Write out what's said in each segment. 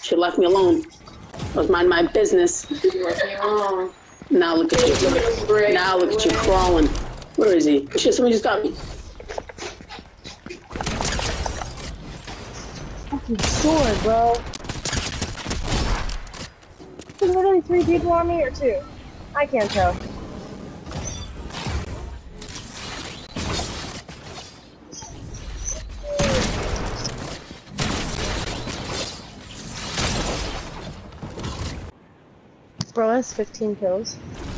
She left me alone. I was minding my business. Left me alone. Now look at you. Now look at you crawling. Where is he? Shit, somebody just got me. Fucking sword, bro. There's literally 3 people on me or 2. I can't tell. Bro has 15 kills.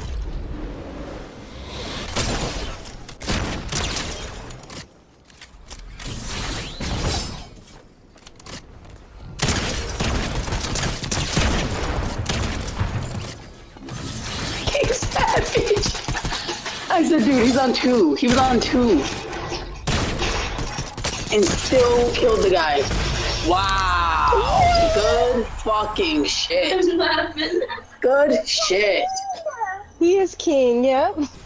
I said, dude, he's on 2. He was on 2. And still killed the guy. Wow. Good fucking shit. Good shit. He is king, yep.